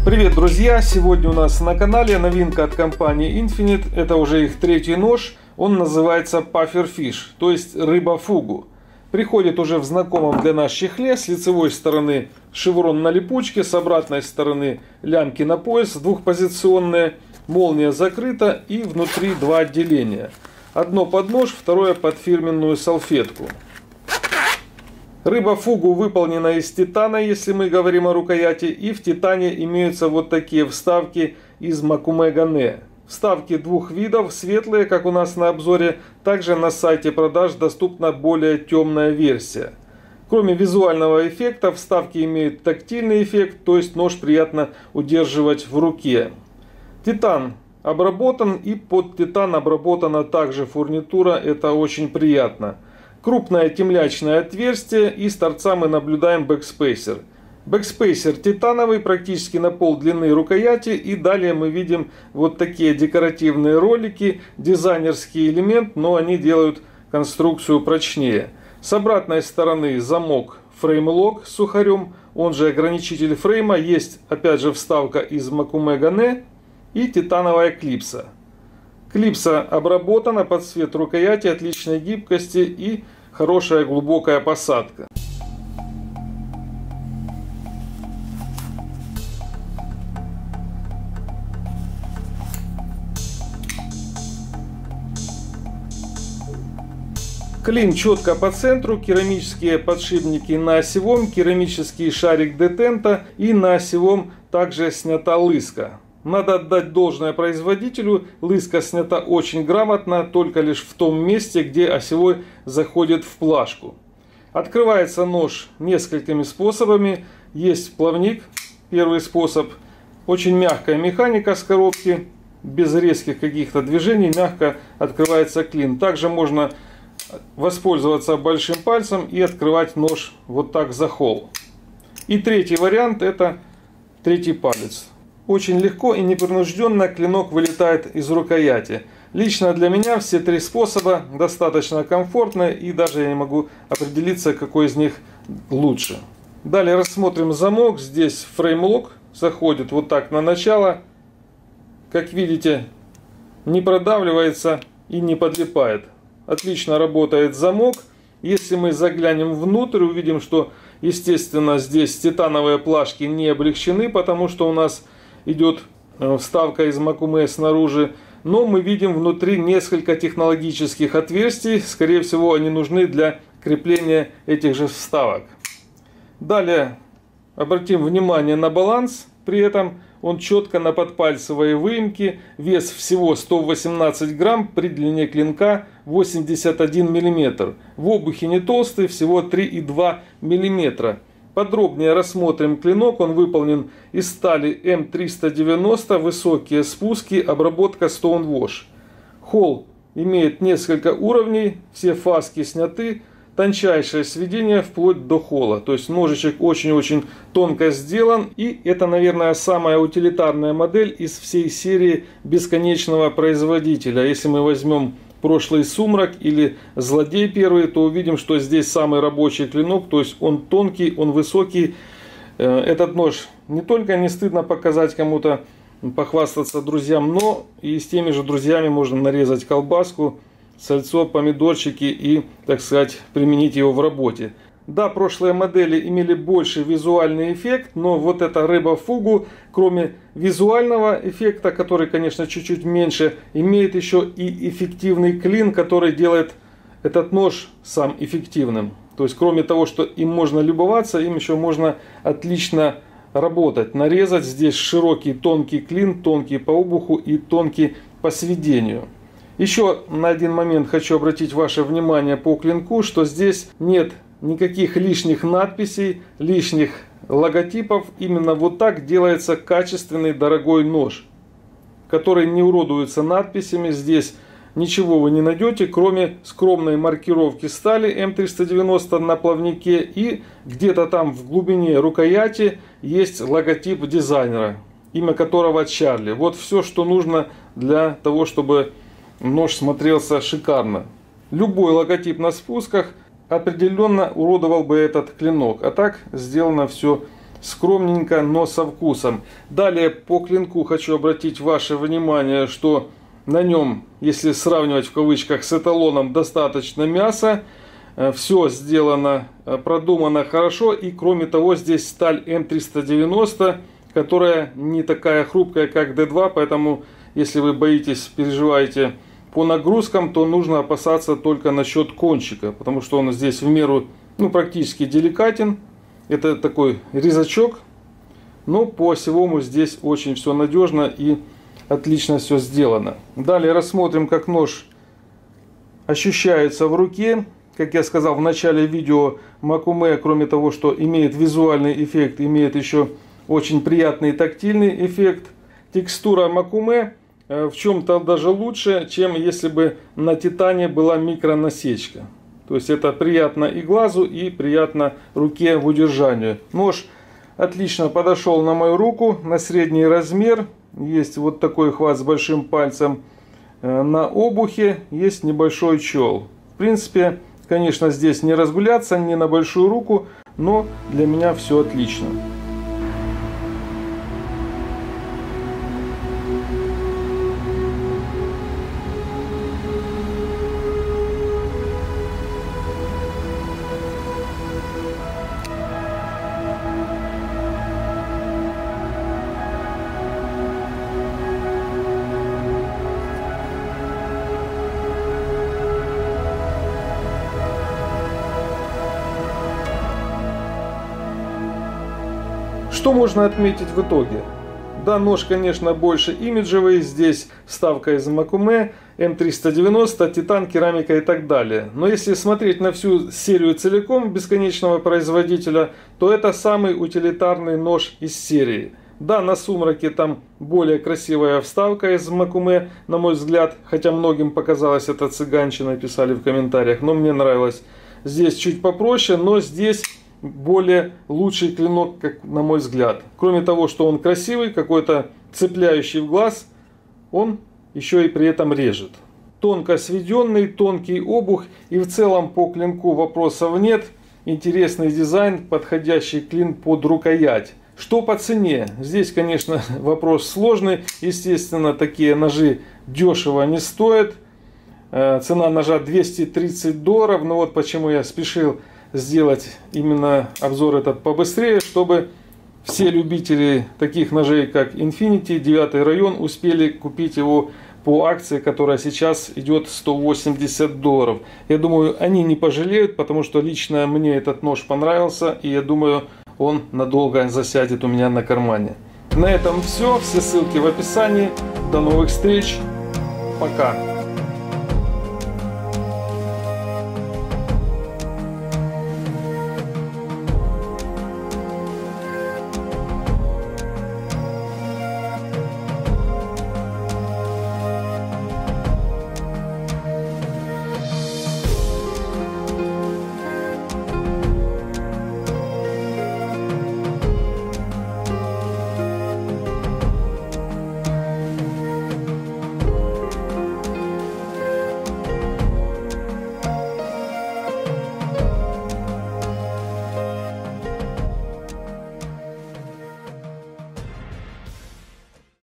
Привет, друзья! Сегодня у нас на канале новинка от компании Infinite. Это уже их третий нож. Он называется Pufferfish, то есть рыба-фугу. Приходит уже в знакомом для нас чехле. С лицевой стороны шеврон на липучке, с обратной стороны лямки на пояс, двухпозиционные. Молния закрыта и внутри два отделения. Одно под нож, второе под фирменную салфетку. Рыба-фугу выполнена из титана, если мы говорим о рукояти, и в титане имеются вот такие вставки из Макуме Гане. Вставки двух видов, светлые, как у нас на обзоре, также на сайте продаж доступна более темная версия. Кроме визуального эффекта, вставки имеют тактильный эффект, то есть нож приятно удерживать в руке. Титан обработан, и под титан обработана также фурнитура, это очень приятно. Крупное темлячное отверстие, и с торца мы наблюдаем бэкспейсер. Бэкспейсер титановый, практически на пол длины рукояти, и далее мы видим вот такие декоративные ролики, дизайнерский элемент, но они делают конструкцию прочнее. С обратной стороны замок фрейм-лок с сухарем, он же ограничитель фрейма, есть опять же вставка из Макуме Гане и титановая клипса. Клипса обработана под цвет рукояти, отличной гибкости и хорошая глубокая посадка. Клин четко по центру, керамические подшипники на осевом, керамический шарик детента, и на осевом также снята лыска. Надо отдать должное производителю, лыска снята очень грамотно, только лишь в том месте, где осевой заходит в плашку. Открывается нож несколькими способами. Есть плавник, первый способ. Очень мягкая механика с коробки, без резких каких-то движений, мягко открывается клин. Также можно воспользоваться большим пальцем и открывать нож вот так за холл. И третий вариант — это третий палец. Очень легко и непринужденно клинок вылетает из рукояти. Лично для меня все три способа достаточно комфортны, и даже я не могу определиться, какой из них лучше. Далее рассмотрим замок. Здесь фрейм-лок заходит вот так на начало. Как видите, не продавливается и не подлипает. Отлично работает замок. Если мы заглянем внутрь, увидим, что, естественно, здесь титановые плашки не облегчены, потому что у нас идет вставка из Макуме снаружи, но мы видим внутри несколько технологических отверстий. Скорее всего, они нужны для крепления этих же вставок. Далее обратим внимание на баланс. При этом он четко на подпальцевой выемке. Вес всего 118 грамм, при длине клинка 81 мм. В обухе не толстый, всего 3,2 мм. Подробнее рассмотрим клинок. Он выполнен из стали М390, высокие спуски, обработка Stone Wash. Холл имеет несколько уровней, все фаски сняты, тончайшее сведение вплоть до холла. То есть ножичек очень-очень тонко сделан, и это, наверное, самая утилитарная модель из всей серии бесконечного производителя. Если мы возьмем прошлый Сумрак или Злодей первый, то увидим, что здесь самый рабочий клинок, то есть он тонкий, он высокий. Этот нож не только не стыдно показать кому-то, похвастаться друзьям, но и с теми же друзьями можно нарезать колбаску, сальцо, помидорчики и, так сказать, применить его в работе. Да, прошлые модели имели больше визуальный эффект, но вот эта рыба-фугу, кроме визуального эффекта, который, конечно, чуть-чуть меньше, имеет еще и эффективный клин, который делает этот нож сам эффективным. То есть, кроме того, что им можно любоваться, им еще можно отлично работать. Нарезать здесь широкий тонкий клин, тонкий по обуху и тонкий по сведению. Еще на один момент хочу обратить ваше внимание по клинку, что здесь нет никаких лишних надписей, лишних логотипов. Именно вот так делается качественный дорогой нож, который не уродуется надписями. Здесь ничего вы не найдете, кроме скромной маркировки стали М390 на плавнике, и где-то там в глубине рукояти есть логотип дизайнера, имя которого Чарли. Вот все, что нужно для того, чтобы нож смотрелся шикарно. Любой логотип на спусках определенно уродовал бы этот клинок. А так сделано все скромненько, но со вкусом. Далее по клинку хочу обратить ваше внимание, что на нем, если сравнивать в кавычках с эталоном, достаточно мяса. Все сделано, продумано хорошо. И кроме того, здесь сталь М390, которая не такая хрупкая, как D2. Поэтому, если вы боитесь, переживаете по нагрузкам, то нужно опасаться только насчет кончика. Потому что он здесь в меру, практически деликатен. Это такой резачок. Но по осевому здесь очень все надежно и отлично все сделано. Далее рассмотрим, как нож ощущается в руке. Как я сказал в начале видео, Макуме, кроме того, что имеет визуальный эффект, имеет еще очень приятный тактильный эффект. Текстура Макуме в чем-то даже лучше, чем если бы на титане была микронасечка. То есть это приятно и глазу, и приятно руке в удержании. Нож отлично подошел на мою руку, на средний размер. Есть вот такой хват с большим пальцем. На обухе есть небольшой чел. В принципе, конечно, здесь не разгуляться, не на большую руку, но для меня все отлично. Что можно отметить в итоге? Да, нож, конечно, больше имиджевый. Здесь вставка из Макуме, М390, титан, керамика и так далее. Но если смотреть на всю серию целиком бесконечного производителя, то это самый утилитарный нож из серии. Да, на сумраке там более красивая вставка из Макуме, на мой взгляд. Хотя многим показалось это цыганщиной, писали в комментариях. Но мне нравилось. Здесь чуть попроще, но здесь более лучший клинок, как на мой взгляд. Кроме того, что он красивый, какой-то цепляющий в глаз, он еще и при этом режет. Тонко сведенный, тонкий обух, и в целом по клинку вопросов нет. Интересный дизайн, подходящий клин под рукоять. Что по цене? Здесь, конечно, вопрос сложный. Естественно, такие ножи дешево не стоят. Цена ножа $230. Но вот почему я спешил сделать именно обзор этот побыстрее, чтобы все любители таких ножей, как Infinity, 9 район, успели купить его по акции, которая сейчас идет $180. Я думаю, они не пожалеют, потому что лично мне этот нож понравился, и я думаю, он надолго засядет у меня на кармане. На этом все. Все ссылки в описании. До новых встреч. Пока.